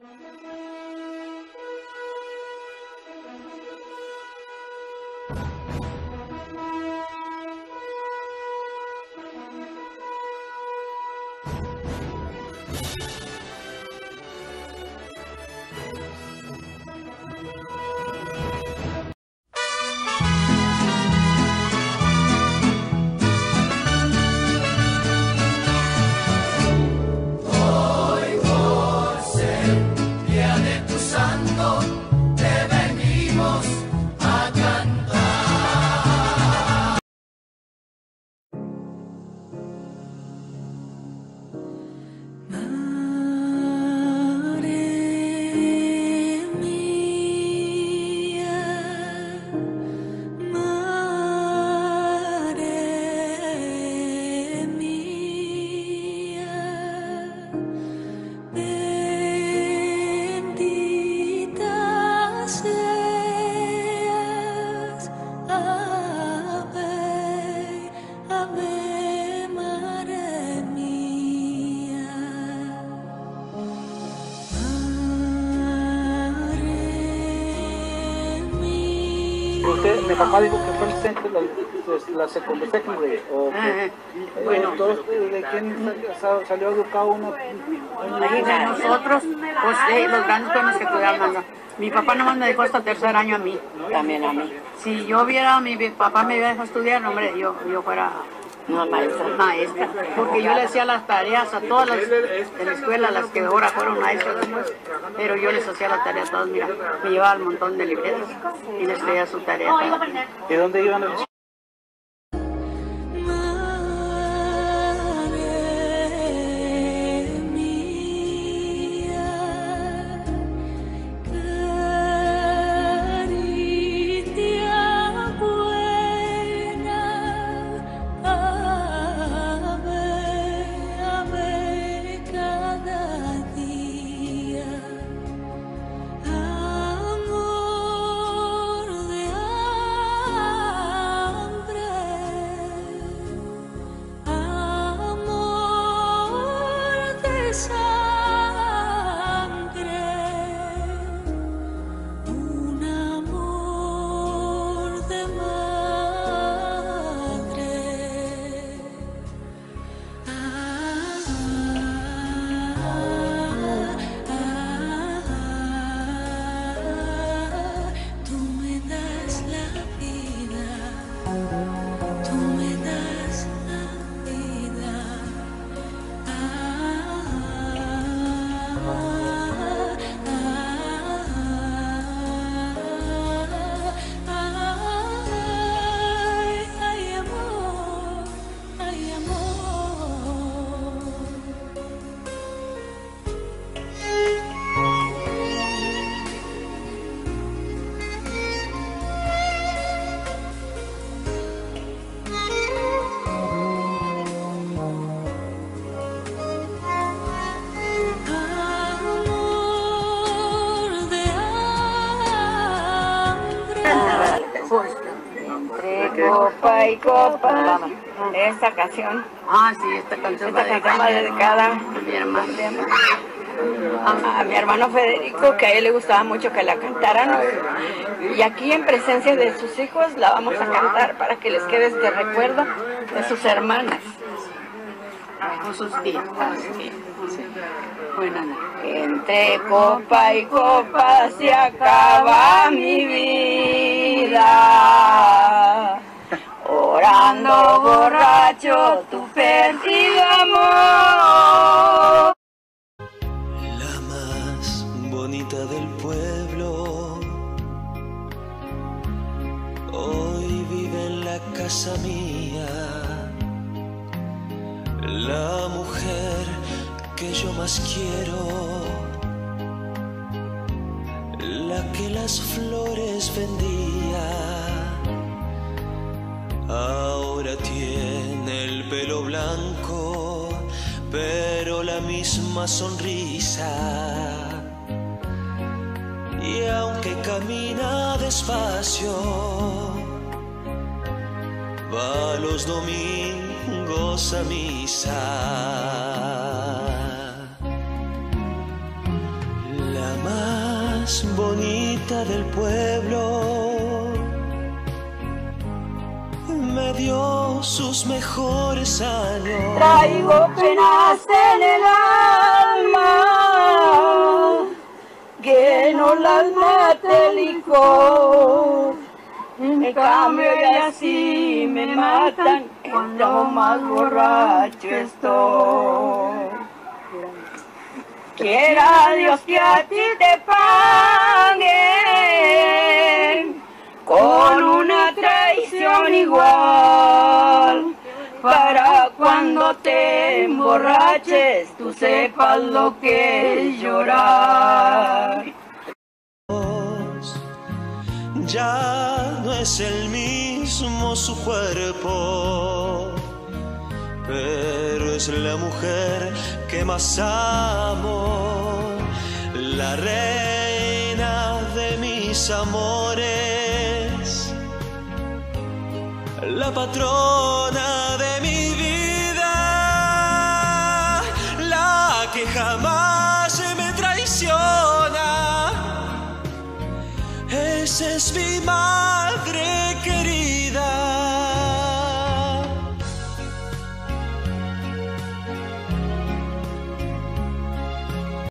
Mi papá dijo que fue el centro de la secundaria, o bueno, ¿de quién salió educado uno? De nosotros, pues los grandes fueron los que cuidaban. Mi papá nomás me dejó hasta tercer año a mí. También a mí. Si yo hubiera, mi papá me hubiera dejado estudiar, hombre, yo fuera una maestra. Porque yo le hacía las tareas a todas las de la escuela, las que ahora fueron maestras después. Pero yo les hacía la tarea a todas, mira, me llevaba un montón de libretas y les leía su tarea. ¿Y dónde iban los chicos? Entre copa y copa, esta canción. Sí, esta canción va dedicada a mi hermano Federico, que a él le gustaba mucho que la cantaran. Y aquí en presencia de sus hijos la vamos a cantar para que les quede este recuerdo de sus hermanas. Con sus tías. Entre copa y copa se acaba mi vida, orando borracho tu perdido amor. La más bonita del pueblo hoy vive en la casa mía, la mujer que yo más quiero, la que las flores vendía, ahora tiene el pelo blanco, pero la misma sonrisa, y aunque camina despacio, va los domingos a misa. más bonita del pueblo me dio sus mejores años. Traigo penas en el alma, que no las mate el licor. En cambio y así me matan cuando más borracho estoy. Quiera Dios que a ti te paguen con una traición igual, para cuando te emborraches tú sepas lo que es llorar. Ya no es el mismo su cuerpo, pero es la mujer que más amo, la reina de mis amores, la patrona de mi vida, la que jamás me traiciona. Ese es mi madre.